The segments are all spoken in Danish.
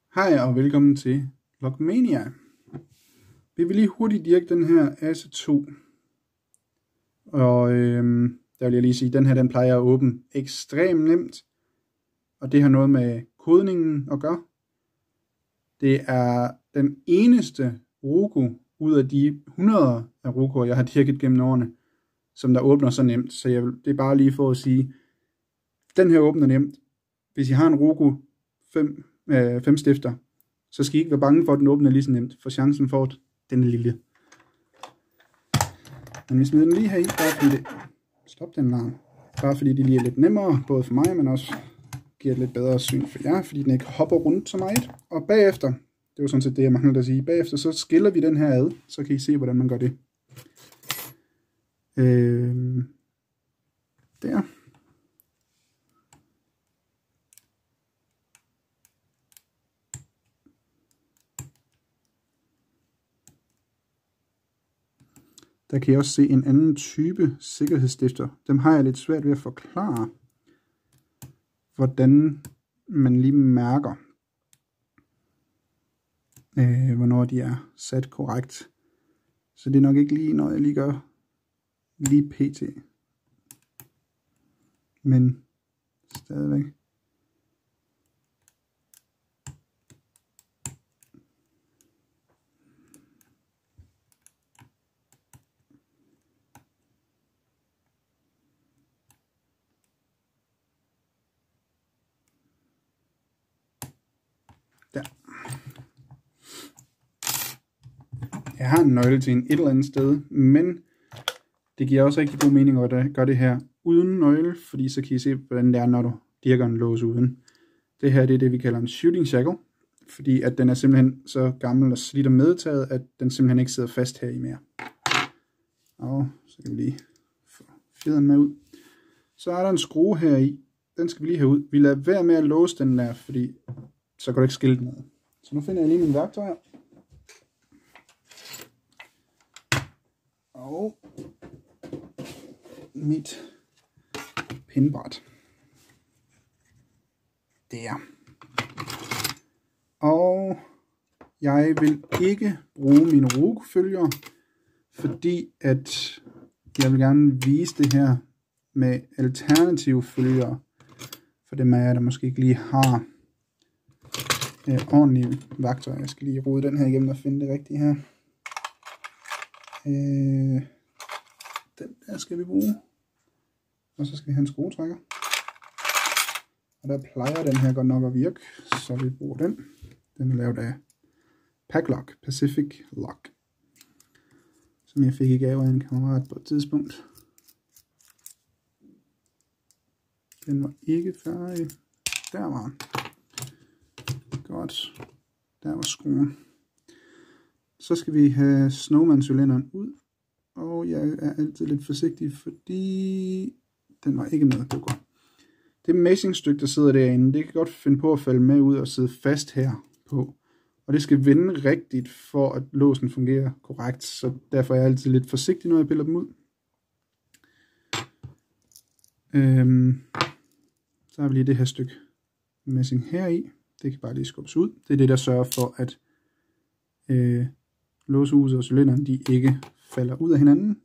Hej og velkommen til Logmania. Vi vil lige hurtigt dirke den her ASE 2. Og der vil jeg lige sige, at den her den plejer at åbne ekstremt nemt. Og det har noget med kodningen at gøre. Det er den eneste Roku ud af de 100 af Roku'er, jeg har dirket gennem årene, som der åbner så nemt. Så det er bare lige for at sige, den her åbner nemt. Hvis I har en Roku 5 stifter, så skal I ikke være bange for, at den åbner lige så nemt, for chancen for, at den er lille. Men vi smider den lige her i, bare fordi det... Stop den larm. Bare fordi det lige er lidt nemmere, både for mig, men også giver et lidt bedre syn for jer, fordi den ikke hopper rundt så meget. Og bagefter, det var sådan set det, jeg manglede at sige, bagefter så skiller vi den her ad, så kan I se, hvordan man gør det. Der. Der kan I også se en anden type sikkerhedsstifter. Dem har jeg lidt svært ved at forklare, hvordan man lige mærker, hvornår de er sat korrekt. Så det er nok ikke lige noget, jeg lige gør lige pt. Men stadigvæk. Der. Jeg har en nøgle til et eller andet sted, men det giver også rigtig god mening at gøre det her uden nøgle, fordi så kan I se, hvordan det er, når du dirker en lås uden. Det her det er det, vi kalder en shooting shackle, fordi at den er simpelthen så gammel og slidt og medtaget, at den simpelthen ikke sidder fast her i mere. Og så kan vi lige få fjederen med ud. Så er der en skrue her i. Den skal vi lige have ud. Vi lader være med at låse den der, fordi så kan du ikke skille den ud. Så nu finder jeg lige mine værktøjer. Og mit pindbræt. Der. Og jeg vil ikke bruge mine Roku-følger, fordi at jeg vil gerne vise det her med alternative følger, for dem af jer, der måske ikke lige har ordentlige værktøjer. Jeg skal lige rode den her igennem og finde det rigtige her. Den der skal vi bruge. Og så skal vi have en skruetrækker. Og der plejer den her godt nok at virke, så vi bruger den. Den er lavet af Paclock, Pacific Lock, som jeg fik i gave af en kammerat på et tidspunkt. Den var ikke færdig. Der var den. Godt. Der var skruen. Så skal vi have Snowman-cylinderen ud. Og jeg er altid lidt forsigtig, fordi den var ikke med. Det var godt. Det messingstykke, der sidder derinde, det kan godt finde på at falde med ud og sidde fast her på. Og det skal vende rigtigt, for at låsen fungerer korrekt. Så derfor er jeg altid lidt forsigtig, når jeg piller dem ud. Så har vi lige det her stykke messing her i. Det kan bare lige skubbes ud. Det er det, der sørger for, at låsehuset og cylinderen de ikke falder ud af hinanden.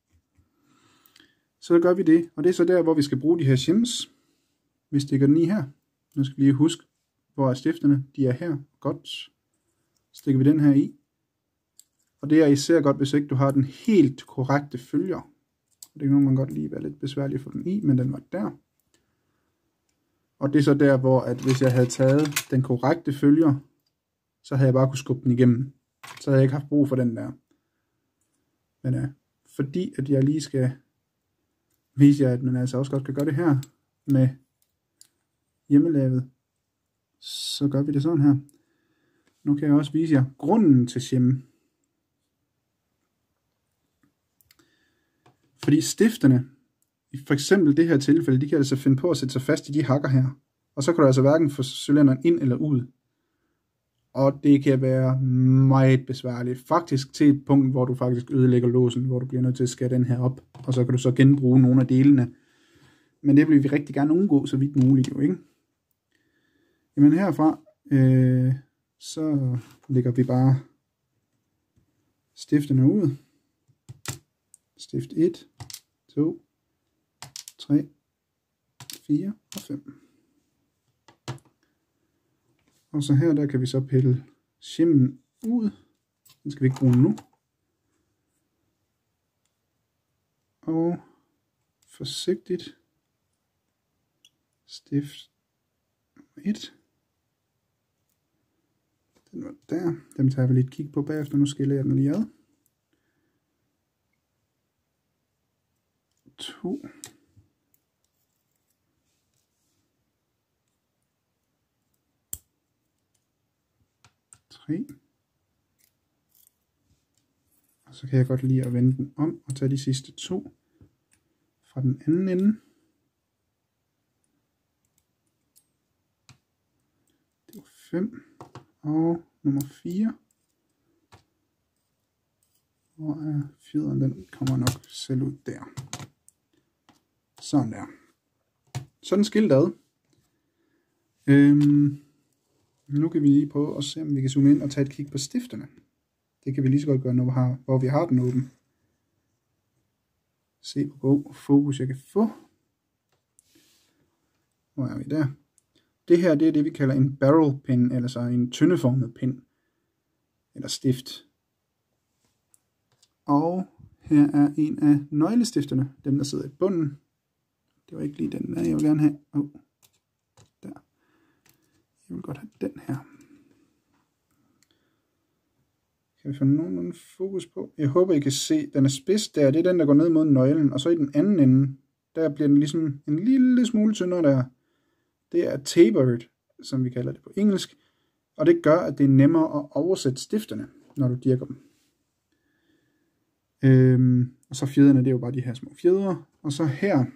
Så gør vi det, og det er så der, hvor vi skal bruge de her shims. Vi stikker den i her. Nu skal vi lige huske, hvor er stifterne. De er her. Godt. Stikker vi den her i. Og det er især godt, hvis ikke du har den helt korrekte følger. Det kan nogle gange godt lige være lidt besværligt at få den i, men den var der. Og det er så der, hvor at hvis jeg havde taget den korrekte følger, så havde jeg bare kunne skubbe den igennem. Så havde jeg ikke haft brug for den der. Men fordi at jeg lige skal vise jer, at man altså også godt kan gøre det her med hjemmelavet, så gør vi det sådan her. Nu kan jeg også vise jer grunden til shim. Fordi stifterne, i for eksempel det her tilfælde, de kan altså finde på at sætte sig fast i de hakker her. Og så kan du altså hverken få cylinderen ind eller ud. Og det kan være meget besværligt. Faktisk til et punkt, hvor du faktisk ødelægger låsen, hvor du bliver nødt til at skære den her op. Og så kan du så genbruge nogle af delene. Men det vil vi rigtig gerne undgå, så vidt muligt jo, ikke? Jamen herfra, så lægger vi bare stiftene ud. Stift 1, 2, 3, 4 og 5. Og så her, der kan vi så pille shimmen ud. Den skal vi ikke bruge nu. Og forsigtigt stift 1. Den var der. Dem tager vi lidt kig på bagefter. Nu skiller jeg den lige ad. 2. 3. Og så kan jeg godt lide at vende den om og tage de sidste 2 fra den anden ende. Det var 5. Og nummer 4. Hvor er fjederen? Den kommer nok selv ud der. Sådan der. Sådan skilt ad. Nu kan vi lige prøve at se, om vi kan zoome ind og tage et kig på stifterne. Det kan vi lige så godt gøre, hvor vi har den åben. Se på fokus jeg kan få. Hvor er vi der? Det her, det er det vi kalder en barrel pen, eller så en tyndeformet pen. Eller stift. Og her er en af nøglestifterne, dem der sidder i bunden. Det var ikke lige den der, jeg vil gerne have. Der. Jeg vil godt have den her. Kan vi få nogenlunde fokus på? Jeg håber I kan se, den er spids der. Det er den der går ned mod nøglen. Og så i den anden ende, der bliver den ligesom en lille smule tyndere der. Det er tapered, som vi kalder det på engelsk. Og det gør, at det er nemmere at oversætte stifterne, når du dirker dem. Og så fjederne, det er jo bare de her små fjedre. Og så her,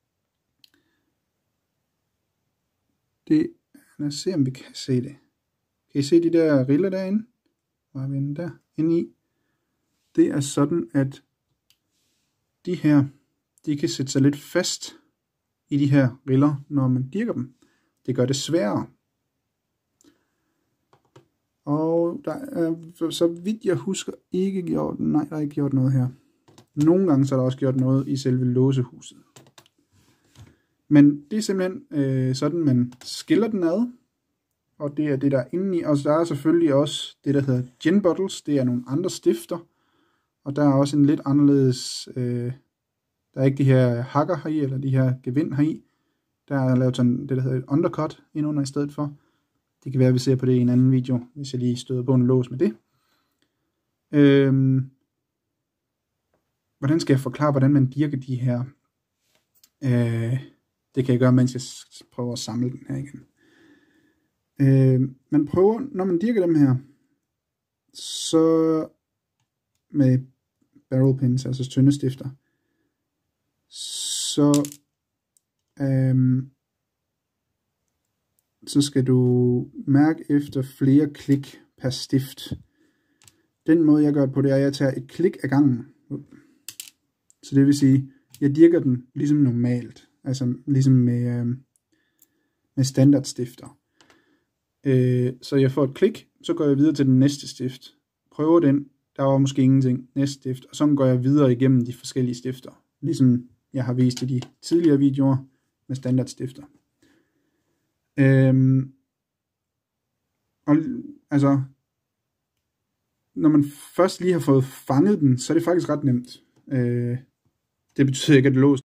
lad os se om vi kan se det. Kan I se de der riller derinde? Hvor er vi inde der? Inde i. Det er sådan, at de her, de kan sætte sig lidt fast i de her riller, når man dirker dem. Det gør det sværere. Og der er, så vidt jeg husker, ikke gjort, nej, der er ikke gjort noget her. Nogle gange så er der også gjort noget i selve låsehuset. Men det er simpelthen sådan, man skiller den ad. Og det er det, der er inde i. Og så der er selvfølgelig også det, der hedder gin bottles. Det er nogle andre stifter. Og der er også en lidt anderledes, der er ikke de her hakker heri, eller de her gevind heri. Der er lavet sådan det, der hedder et undercut indunder i stedet for. Det kan være, at vi ser på det i en anden video, hvis jeg lige støder på en lås med det. Hvordan skal jeg forklare, hvordan man dirker de her? Det kan jeg gøre, mens jeg prøver at samle den her igen. Man prøver, når man dirker dem her, så med barrel pins, altså tynde stifter, så skal du mærke efter flere klik per stift. Den måde jeg gør det på, det er, at jeg tager et klik ad gangen. Så det vil sige, jeg dirker den ligesom normalt, altså ligesom med standardstifter. Så jeg får et klik, så går jeg videre til den næste stift. Prøver den, der var måske ingenting, næste stift, og så går jeg videre igennem de forskellige stifter. Ligesom jeg har vist i de tidligere videoer med standardstifter. Og altså, når man først lige har fået fanget den, så er det faktisk ret nemt. Det betyder ikke, at låsen